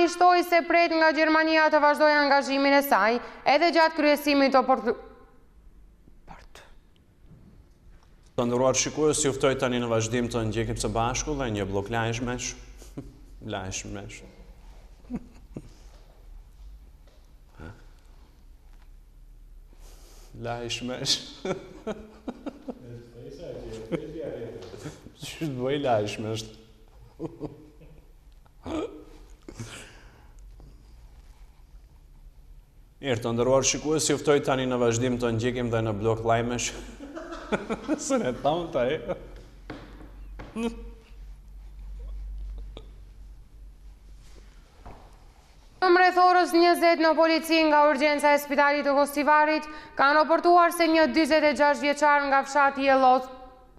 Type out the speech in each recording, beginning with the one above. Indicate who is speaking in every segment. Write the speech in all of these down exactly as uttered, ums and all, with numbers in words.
Speaker 1: Albani shtoi se pret nga Gjermania të vazhdoj angazhimin e saj, edhe gjatë kryesimit të portu...
Speaker 2: Të ndëruar shikues, ju ftoj tani në vazhdim të ndjekim së bashku dhe një blok lajshmesh. Lajshmesh. Lajshmesh. Që të bëj lajshmesh. Mirë, të ndëruar shikues, ju ftoj tani në vazhdim të ndjekim dhe në blok lajmesh. Së ne tamë të e.
Speaker 1: Në mreth orës njëzet në polici nga urgjenca e spitalit të Gostivarit kanë raportuar se një dyzet e gjashtë vjeçar nga fshati Jelovc.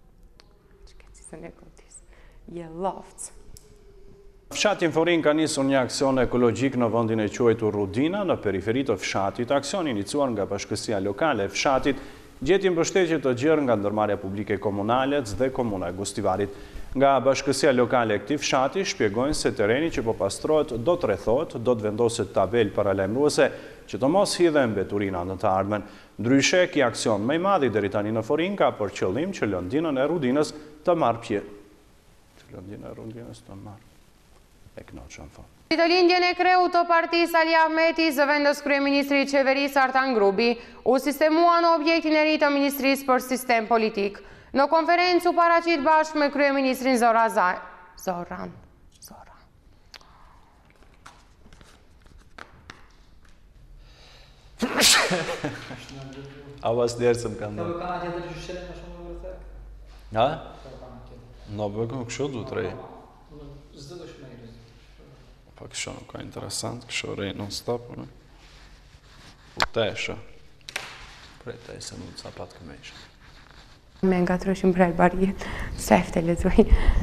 Speaker 1: Jelovc.
Speaker 3: Fshati Forin ka nisur një aksion ekologjik në vendin e quajtur Rudina në periferi të fshatit. Aksioni iniciuar nga bashkësia lokale e fshatit gjeti mbështetje të gjerë nga ndërmarrja publike komunale dhe komuna e Gostivarit. Nga bashkësia lokale e këtij fshati shpjegojnë se tereni që po pastrohet do të rrethohet, do të vendoset tabel paralajmëruese që të mos hidhen mbeturina në të ardhmen. Ndryshe, ky aksion më i madh deri tani në Forin ka për qëllim që lëndinën e Rudinës të marrë pje. Që lëndinën e Rudinës të marrë. E kënaqshëm fort.
Speaker 1: Ditëlindjen e kreut të partisë Ali Ahmeti, zëvendës kryeministri i qeverisë Artan Grubi, u sistemua në objektin e ri të Ministrisë për Sistem Politik. Në konferencë u paraqit bashkë me kryeministrin Zoran Zaj. Zoran. Zoran.
Speaker 2: A vas derë se më kanë
Speaker 4: Në bëkana tjetër që shetë në shumë në vërtek?
Speaker 2: Ha? Në bëkën kështë du të rej.
Speaker 4: Zdo do shumë e rëzit.
Speaker 2: Pa kështë nuk ka interesant, kështë rej non stop. U tesha. Prej tej se mund sa pat këmejshë.
Speaker 1: Me nga të rëshim prej barjet, sefte lezoj.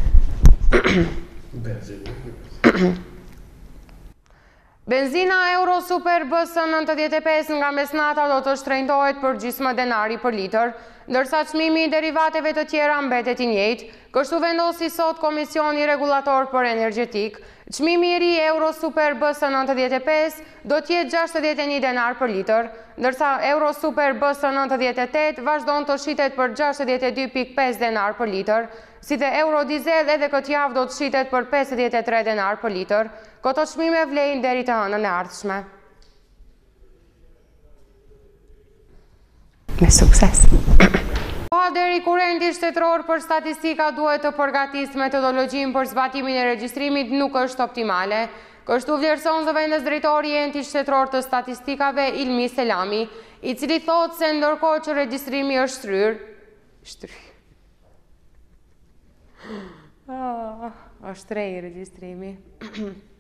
Speaker 1: Benzina Euro Super B S nëntëdhjetë e pesë nga mesnata do të shtrenjtohet për gjysmë denari për litër, ndërsa çmimi i derivateve të tjera mbetet i njëjtë, kështu vendosi sot Komisioni Regulator për Energjetik. Çmimi i ri Euro Super B S nëntëdhjetë e pesë do të jetë gjashtëdhjetë e një denar për litër, ndërsa Euro Super B S nëntëdhjetë e tetë vazhdon të shitet për gjashtëdhjetë e dy pikë pesë denar për litër, si dhe Euro Diesel edhe këtë javë do të shitet për pesëdhjetë e tre denar për litër. Këto çmime vlejnë deri të hënën e ardhshme. Me sukses. Koha deri kurenti shtetëror për statistika duhet të përgatisë metodologjinë për zbatimin e regjistrimit nuk është optimale. Kështu vlerëson zëvendës drejtori i enti shtetëror të statistikave Ilmi Selami, i cili thotë se ndërkohë që regjistrimi është shtryr, shtryr. Ah, është rej regjistrimi.